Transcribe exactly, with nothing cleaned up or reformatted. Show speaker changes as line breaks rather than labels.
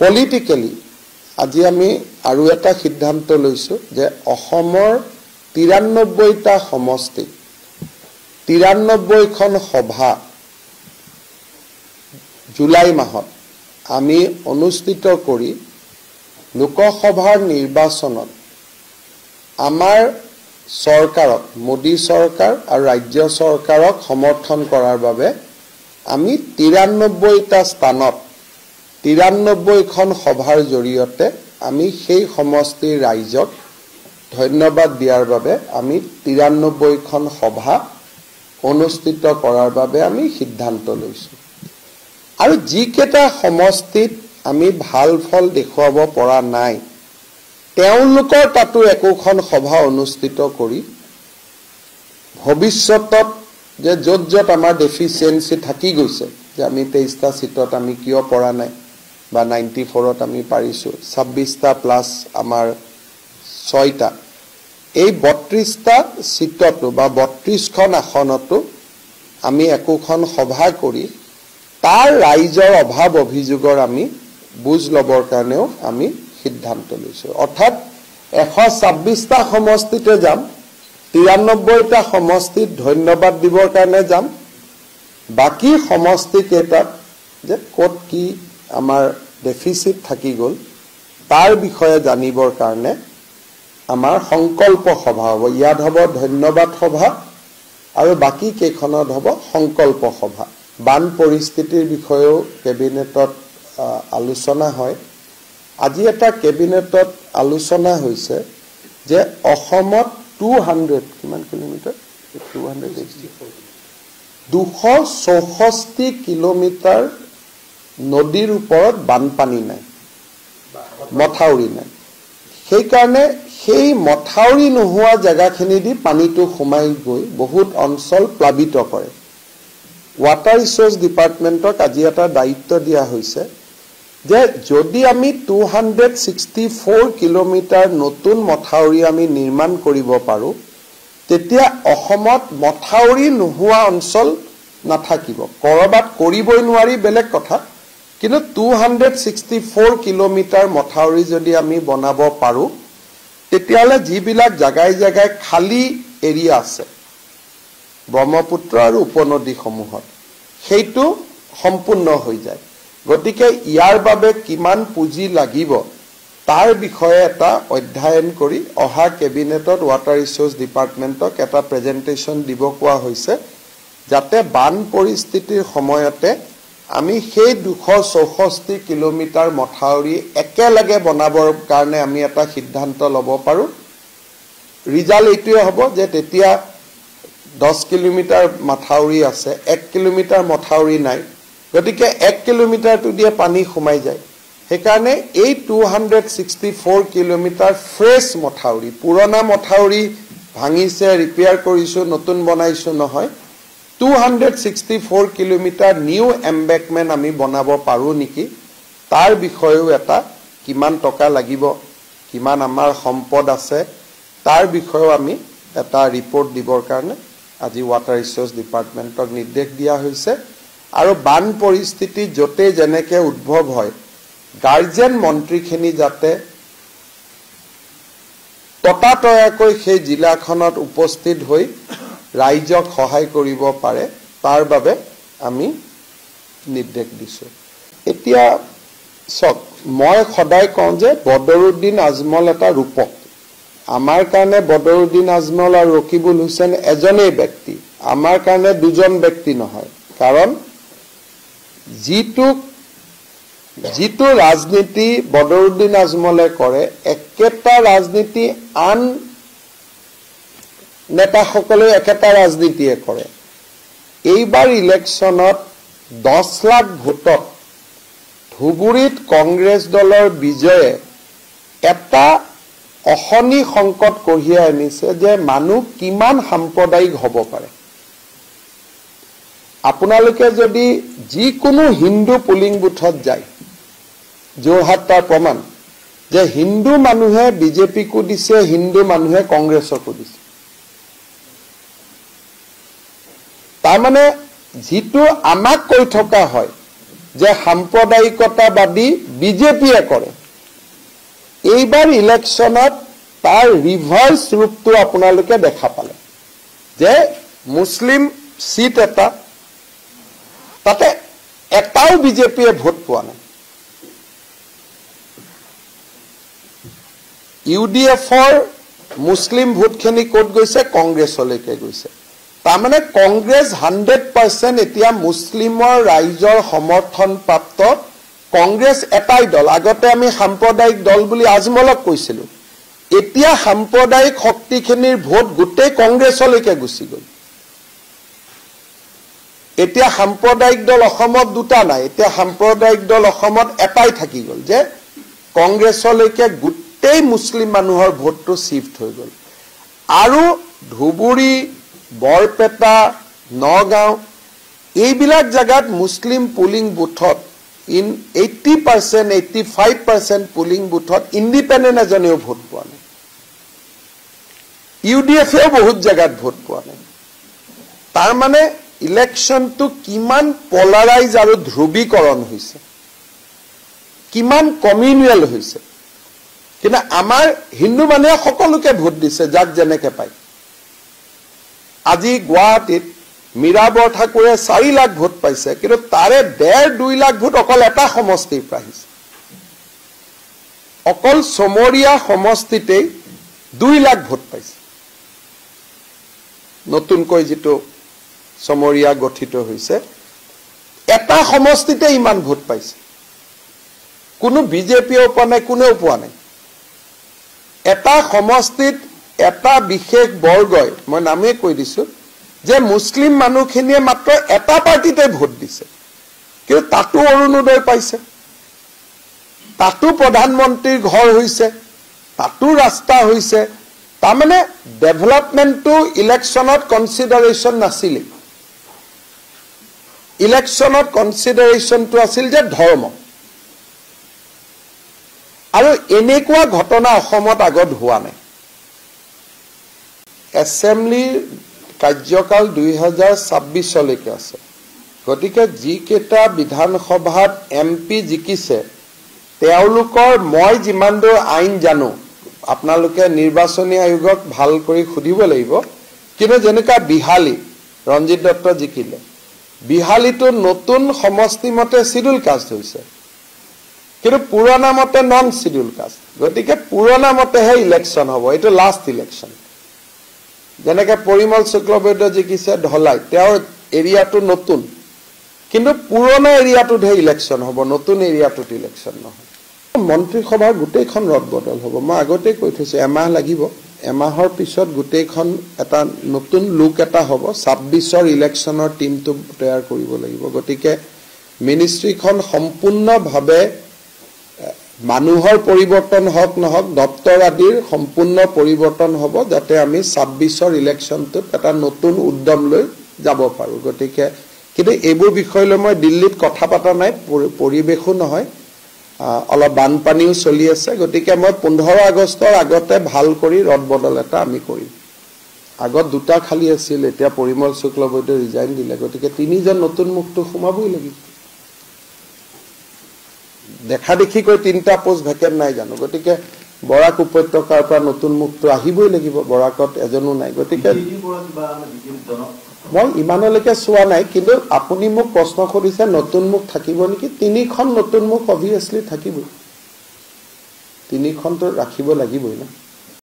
politically আজি আমি আৰু এটা সিদ্ধান্ত লৈছো যে অসমৰ তিৰানব্বৈটা সমষ্টি তিৰানব্বৈখন সভা জুলাই মাহত আমি অনুষ্ঠিত কৰি লোকসভাৰ নিৰ্বাচনত আমাৰ চৰকাৰক মোদী চৰকাৰ আৰু ৰাজ্য চৰকাৰক সমৰ্থন কৰাৰ বাবে আমি তিৰানব্বৈটা স্থানত তিৰানব্বৈখন সভাৰ জৰিয়তে আমি সেই সমষ্টিৰ ৰাইজক ধন্যবাদ দিয়াৰ বাবে আমি তিৰানব্বৈখন সভা অনুষ্ঠিত কৰাৰ বাবে আমি সিদ্ধান্ত লৈছো আৰু যিকেইটা সমষ্টিত আমি ভাল ফল দেখুৱাব পৰা নাই তেওঁলোকৰ তাতো একোখন সভা অনুষ্ঠিত কৰি ভৱিষ্যতত যে য'ত য'ত আমাৰ ডেফিচিয়েঞ্চি থাকি গৈছে যে আমি তেইশটা সিটত আমি কিয় পৰা নাই বা নাইণ্টি ফ'ৰত আমি পাৰিছো ছাব্বিশটা প্লাছ আমাৰ ছয়টা এই বত্ৰিশটা সিটতো বা বত্ৰিশখন আসনতো আমি একোখন সভা কৰি তাৰ ৰাইজৰ অভাৱ অভিযোগৰ আমি বুজ লবৰ কাৰণেও আমি সিদ্ধান্ত লৈছো অৰ্থাৎ এশ ছাব্বিশটা সমষ্টিতে যাম তিৰানব্বৈটা সমষ্টিত ধন্যবাদ দিবৰ কাৰণে যাম বাকি সমষ্টি কেইটাত যে ক'ত কি আমাৰ ডেফিচিট থাকি গ'ল তাৰ বিষয়ে জানিবৰ কাৰণে আমাৰ সংকল্প সভা হ'ব ইয়াত হ'ব ধন্যবাদ সভা আৰু বাকি কেইখনত হ'ব সংকল্প সভা বান পৰিস্থিতিৰ বিষয়েও কেবিনেটত আলোচনা হয় আজি এটা কেবিনেটত আলোচনা হৈছে যে অসমত দুশ কিমান কিলোমিটাৰ দুশ চৌষষ্ঠি কিলোমিটাৰ নদীৰ ওপৰত বানপানী নাই মথাউৰি নাই সেই কাৰণে সেই মথাউৰি নোহোৱা জায়গাখিনি দি পানীটো সোমাই গৈ বহুত অঞ্চল প্লাবিত কৰে ওয়াটাৰ ৰিসোৰ্স ডিপাৰ্টমেণ্টক আজি এটা দায়িত্ব দিয়া হৈছে যে যদি আমি দুশ ছিক্সটি ফ'ৰ কিলোমিটাৰ নতুন মথাউৰি আমি নিৰ্মাণ কৰিব পাৰো তেতিয়া অসমত মথাউৰি নোহোৱা অঞ্চল নাথাকিব কৰবাত কৰিবই নোৱাৰি বেলেগ কথা কিন্তু দুশ ছিক্সটি ফ'ৰ কিলোমিটাৰ মথাউৰি যদি আমি বনাব পাৰো তেতিয়ালে যিবিলাক জাগাই জাগাই খালি এৰিয়া আছে ব্ৰহ্মপুত্ৰ আৰু উপনদী সমূহত সেইটো সম্পূৰ্ণ হৈ যায় গতিকে ইয়াৰ বাবে কিমান পুঁজি লাগিব তাৰ বিষয়ে এটা অধ্যয়ন কৰি অহা কেবিনেটত ওয়াটাৰ ৰিসোৰ্স ডিপাৰ্টমেণ্টক এটা প্ৰেজেন্টেচন দিব কোৱা হৈছে যাতে বান পৰিস্থিতিৰ সময়তে আমি সেই দুশ চৌষষ্ঠি কিলোমিটাৰ মথাউৰি একেলগে বনাবৰ কাৰণে আমি এটা সিদ্ধান্ত ল'ব পাৰো ৰিজাল্ট এইটোৱে হ'ব যে তেতিয়া দহ কিলোমিটাৰ মথাউৰি আছে এক কিলোমিটাৰ মথাউৰি নাই গতিকে এক কিলোমিটাৰটো দিয়ে পানী সোমাই যায় সেইকাৰণে এই দুশ ছিক্সটি ফ'ৰ কিলোমিটাৰ ফ্ৰেছ মথাউৰি পুৰণা মথাউৰি ভাঙিছে ৰিপেয়াৰ কৰিছো নতুন বনাইছো নহয় দুশ sixty four kilometre new embankment আমি বনাব পাৰো নেকি তাৰ বিষয়েও এটা কিমান টকা লাগিব কিমান আমাৰ সম্পদ আছে তাৰ বিষয়েও আমি এটা ৰিপৰ্ট দিবৰ কাৰণে আজি ওয়াটাৰ ৰিসোৰ্স ডিপাৰ্টমেণ্টক নিৰ্দেশ দিয়া হৈছে আৰু বান পৰিস্থিতি যতে যেনেকে উদ্ভৱ হয় গাৰ্জেন মন্ত্ৰীখিনি যাতে ততাতয়াকৈ সেই জিলাখনত উপস্থিত হৈ ৰাইজক সহায় কৰিব পাৰে তাৰ বাবে আমি নিৰ্দেশ দিছো এতিয়া সক মই সদায় কওঁ যে বদৰুদ্দিন আজমল এটা ৰূপক আমাৰ কাৰণে বদৰুদ্দিন আজমল আৰু ৰকিবুল হুছেইন এজনেই ব্যক্তি আমাৰ কাৰণে দুজন ব্যক্তি নহয় কাৰণ যিটো যিটো ৰাজনীতি বদৰুদ্দিন আজমলে কৰে একেটা ৰাজনীতি আন নেতাসকলে একেটা ৰাজনীতিয়ে কৰে এইবাৰ ইলেকশ্যনত দহ লাখ ভোটত ধুবুৰীত কংগ্ৰেছ দলৰ বিজয়ে এটা অহনি সংকট কঢ়িয়াই আনিছে যে মানুহ কিমান সাম্প্ৰদায়িক হ'ব পাৰে আপোনালোকে যদি যিকোনো হিন্দু পুলিং বুথত যায় যোৰহাট তাৰ প্ৰমাণ যে হিন্দু মানুহে বিজেপিকো দিছে হিন্দু মানুহে কংগ্ৰেছকো দিছে তাৰ মানে যিটো আমাক কৈ থকা হয় যে সাম্প্ৰদায়িকতাবাদী বিজেপিয়ে কৰে এইবাৰ ইলেকশ্যনত তাৰ ৰিভাৰ্স ৰূপটো আপোনালোকে দেখা পালে যে মুছলিম সিট এটা তাতে এটাও বিজেপিয়ে ভোট পোৱা নাই ইউডিএফৰ মুছলিম ভোটখিনি ক'ত গৈছে কংগ্ৰেছলৈকে গৈছে তাৰমানে কংগ্ৰেছ হাণ্ড্ৰেড পাৰ্চেণ্ট এতিয়া মুছলিমৰ ৰাইজৰ সমৰ্থন প্ৰাপ্ত কংগ্ৰেছ এটাই দল আগতে আমি সাম্প্ৰদায়িক দল বুলি আজমলক কৈছিলো এতিয়া সাম্প্ৰদায়িক শক্তিখিনিৰ ভোট গোটেই কংগ্ৰেছলৈকে গুচি গ'ল এতিয়া সাম্প্ৰদায়িক দল অসমত দুটা নাই এতিয়া সাম্প্ৰদায়িক দল অসমত এটাই থাকি গ'ল যে কংগ্ৰেছলৈকে গোটেই মুছলিম মানুহৰ ভোটটো শিফট হৈ গ'ল আৰু ধুবুৰী বৰপেটা নগাঁও এইবিলাক জায়গাত মুছলিম পুলিং বুথত in eighty percent eighty-five percent polling বুথত ইণ্ডিপেণ্ডেণ্ট এজনেও ভোট পোৱা নাই ইউডিএফেও বহুত জায়গাত ভোট পোৱা নাই তাৰ মানে ইলেকশ্যনটো কিমান পলাৰাইজ আৰু ধ্ৰুৱীকৰণ হৈছে কিমান কমিউনিয়েল হৈছে কিন্তু আমাৰ হিন্দু মানুহে সকলোকে ভোট দিছে যাক যেনেকে পায় আজি গুৱাহাটীত মীৰাবৰ ঠাকুৰে চাৰি লাখ ভোট পাইছে কিন্তু তাৰে ডেৰ দুই লাখ ভোট অকল এটা সমষ্টিৰ পৰা আহিছে অকল সমৰীয়া সমষ্টিতেই দুই লাখ ভোট পাইছে নতুনকৈ যিটো সমৰীয়া গঠিত হৈছে এটা সমষ্টিতে ইমান ভোট পাইছে কোনো বিজেপিও পোৱা নাই কোনেও পোৱা নাই এটা সমষ্টিত এটা বিশেষ বৰ্গই মই নামে কৈ দিছো যে মুছলিম মানুহখিনিয়ে মাত্ৰ এটা পাৰ্টিতে ভোট দিছে কিন্তু তাতো অৰুণোদয় পাইছে তাতো প্ৰধানমন্ত্ৰীৰ ঘৰ হৈছে তাতো ৰাস্তা হৈছে তাৰমানে ডেভেলপমেণ্টটো ইলেকশ্যনত কনসিডাৰেশ্যন নাছিল ইলেকশ্যনত কনসিডাৰেশ্যনটো আছিল যে ধৰ্ম আৰু এনেকুৱা ঘটনা অসমত আগত হোৱা নাই এছেম্বলিৰ কাৰ্যকাল দুই হাজাৰ ছাব্বিশ লৈকে আছে গতিকে যি কেটা বিধানসভাত এমপি জিকিছে তেওঁলোকৰ মই যিমান দূৰ আইন জানো আপোনালোকে নিৰ্বাচনী আয়োগক ভাল কৰি খুদিব লাগিব কিন্তু যেনেকা বিহালী ৰঞ্জিত দত্ত জিকিলে বিহালীটো নতুন সমষ্টি মতে শিডিউল কাষ্ট হৈছে কিন্তু পুৰণা মতে নন শিডিউল কাষ্ট গতিকে পুৰণা মতেহে ইলেকশ্যন হ'ব এইটো লাষ্ট ইলেকশ্যন যেনেকে পৰিমল শুক্লবৈদ্য জিকিছে ঢলাই তেওঁৰ এৰিয়াটো নতুন কিন্তু পুৰণা এৰিয়াটোতহে ইলেকশ্যন হ'ব নতুন এৰিয়াটোত ইলেকশ্যন নহয় মন্ত্ৰীসভাৰ গোটেইখন ৰদবদল হ'ব মই আগতে কৈ থৈছো এমাহ লাগিব এমাহৰ পিছত গোটেইখন এটা নতুন লুক এটা হ'ব ছাব্বিশৰ ইলেকশ্যনৰ টিমটো তৈয়াৰ কৰিব লাগিব গতিকে মিনিষ্ট্ৰীখন সম্পূৰ্ণভাৱে মানুহৰ পৰিৱৰ্তন হওক নহওক দপ্তৰ আদিৰ সম্পূৰ্ণ পৰিৱৰ্তন হ'ব যাতে আমি ছাব্বিশৰ ইলেকশ্যনটোত এটা নতুন উদ্যম লৈ যাব পাৰো গতিকে কিন্তু এইবোৰ বিষয়লৈ মই দিল্লীত কথা পাতা নাই পৰিবেশো নহয় অলপ বানপানীও চলি আছে গতিকে মই পোন্ধৰ আগষ্টৰ আগতে ভাল কৰি ৰদবদল এটা আমি কৰিম আগত দুটা খালি আছিল এতিয়া পৰিমল শুক্লবৈদ্য ৰিজাইন দিলে গতিকে তিনিজন নতুন মুখটো সোমাবই লাগিব দেখা দেখি কৈ তিনটা পোষ্ট ভেকেন্ট নাই জানো গতিকে বৰাক উপত্যকাৰ পৰা নতুন মুখটো আহিবই লাগিব বৰাকত এজনো নাই গতিকে মই ইমানলৈকে চোৱা নাই কিন্তু আপুনি মোক প্ৰশ্ন কৰিছে নতুন মুখ থাকিব নেকি তিনিখন নতুন মুখ অবভিয়াছলি থাকিব তিনিখনটো ৰাখিব লাগিবই না